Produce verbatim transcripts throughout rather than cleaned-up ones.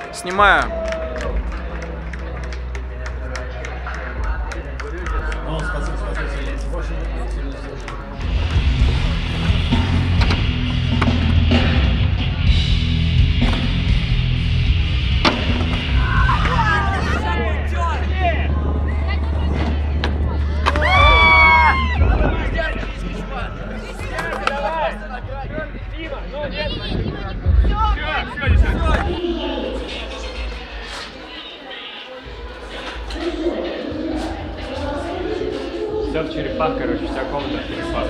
Снимаю. Все в черепах, короче, вся комната в черепах.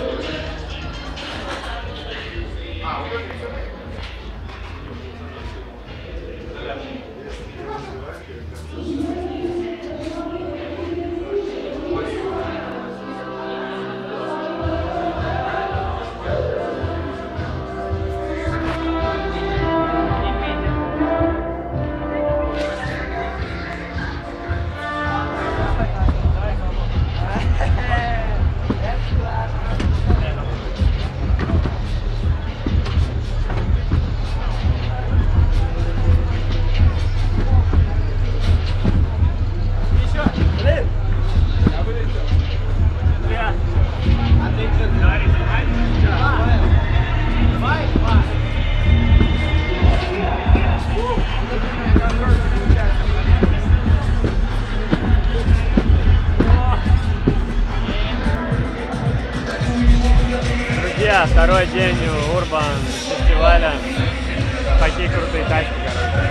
Второй день Урбан фестиваля. Такие крутые тачки, короче.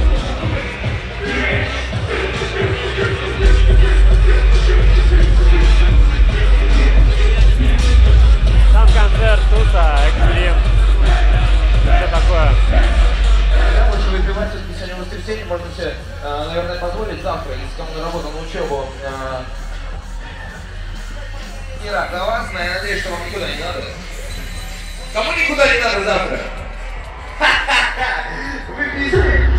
Там концерт, туса, экстрим. Все такое. Когда больше выпивать в воскресенье и воскресенье, можно себе, наверное, позволить завтра, если кому на работу, на учебу. Не рад за вас, но я надеюсь, что вам никуда не надо. Кому никуда не надо завтра? Вы пиздец.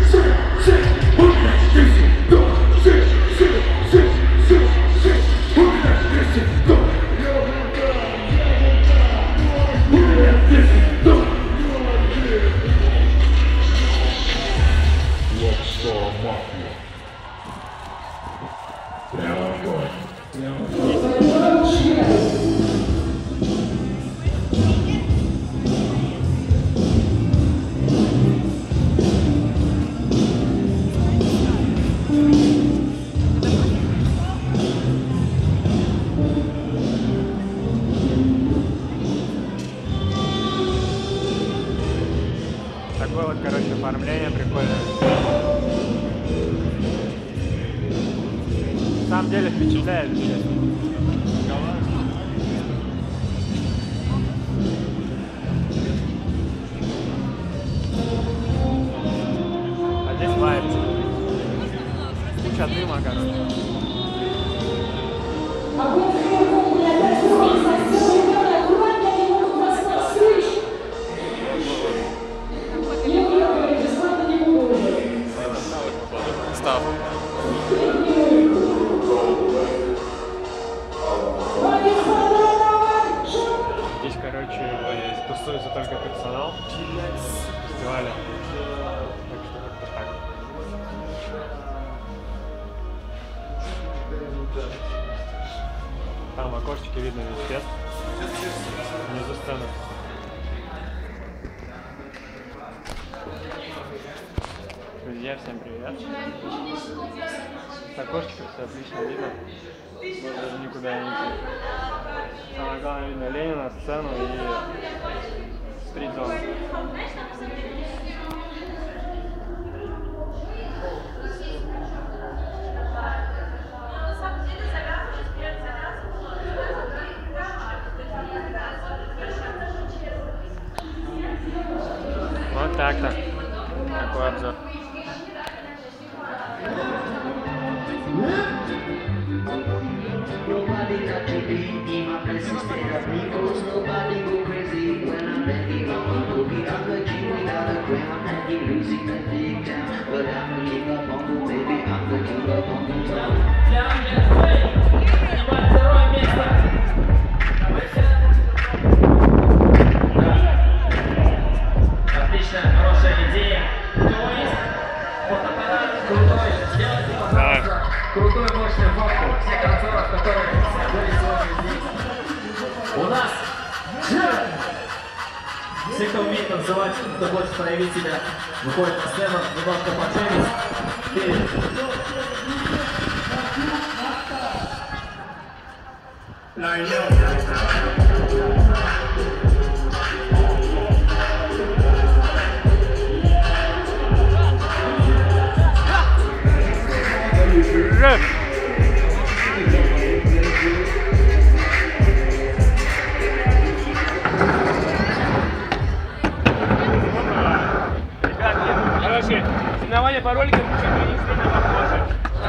Такое вот, короче, оформление прикольное. На самом деле впечатляет, честно. А здесь вайп. Куча дыма, короче. Став. Здесь, короче, тусуется только персонал фестиваля. Так что как-то так. Там в окошечке видно весь фест. Внизу сцена. Друзья, всем привет. С окошечка все отлично видно. Можно даже никуда не идти. Самое главное, видно Ленина, сцену и стрит-зону. Вот так-то. Такой обзор. Nobody got to be in my place instead of me, cause nobody go crazy when I'm bending on the boogie. I'm the king without a crown and you're losing the big town, but I'm the king of bongo, baby, I'm the king of bongo town. Отлично, хорошая идея. То есть, вот крутой, мощный фактор. Все танцоры, которые были сегодня здесь. У нас все, кто умеет танцевать, кто хочет проявить себя, выходит на сцену, немножко поджемить. Вперед. Рэп! Короче, соревнования по роликам чуть ли не сильно похожи.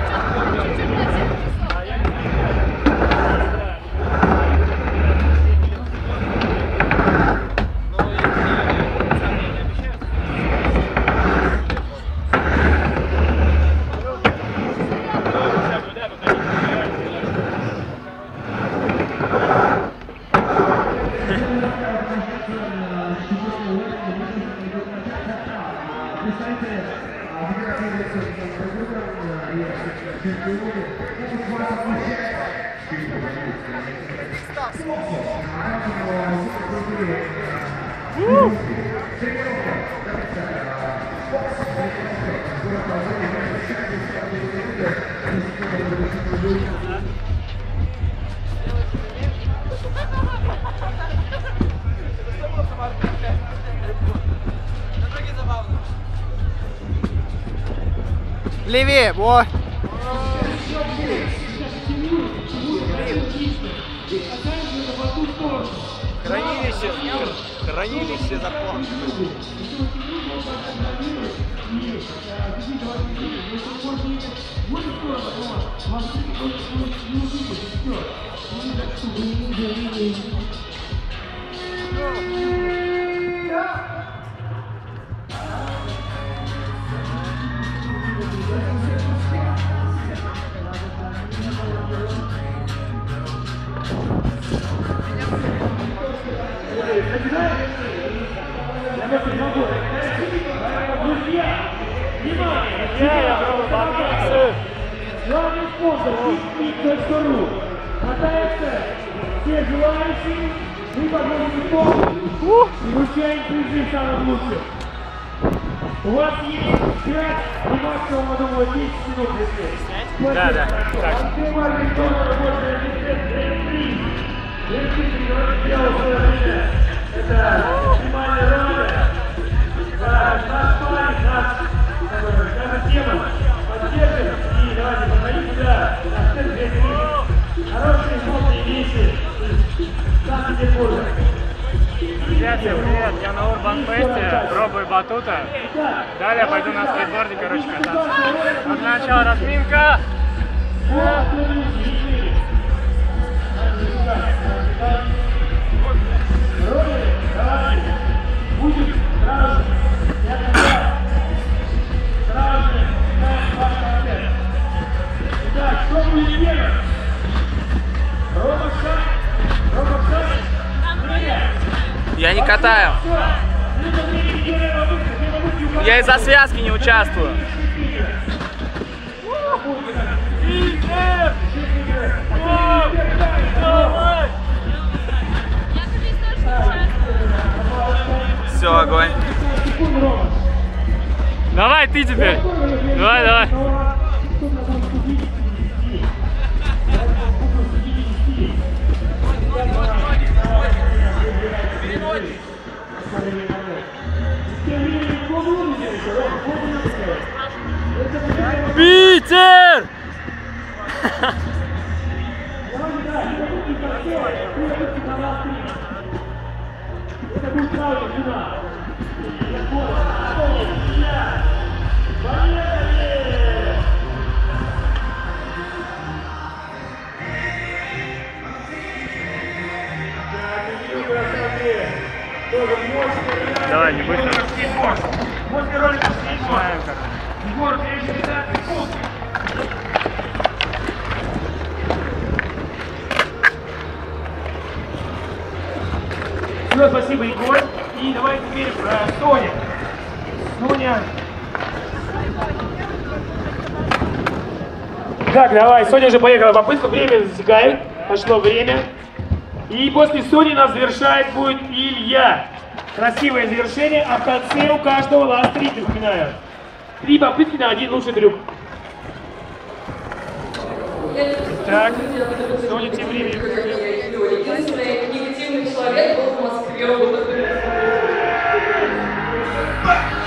Левее, во! Хранилище, хранилище закон. Главный спонсор фитпик точка ру. Катаются все желающие, мы подводим итог и вручаем призы самых лучших. У вас есть пять и максимум, я думаю, десять минут здесь. Да, да. Так. Открывали тоже рабочее место. Если человек сделал свое время, это максимальная роля. Наш парень, наша тема. Поддержим и давайте подходите сюда. На сцену две минуты. Хорошие эмоции, вещи. Санкт-Петербурга. Друзья, всем привет! Я на Урбан Фесте, пробую батута. Далее пойду на скейтборде, короче, кататься. Но для начала разминка. Будет сразу. Сразу. Итак, что будет делать? Робот шаг. Робот шаг. Я не катаю. Я из-за связки не участвую. Все, огонь. Давай ты теперь. Давай, давай. Питер! Давай, не быстро. После ролика скейтборд. Егор, следующий этап. Все, спасибо, Егор. И давай теперь про Соня. Соня. Так, давай, Соня уже поехала попытку, время засекает, пошло время. И после Сони нас завершает будет Илья. Красивое завершение, а в конце у каждого ласт три, напоминаю. Три попытки на один лучший трюк. Так, Соня тем временем. Единственный негативный человек был в Москве.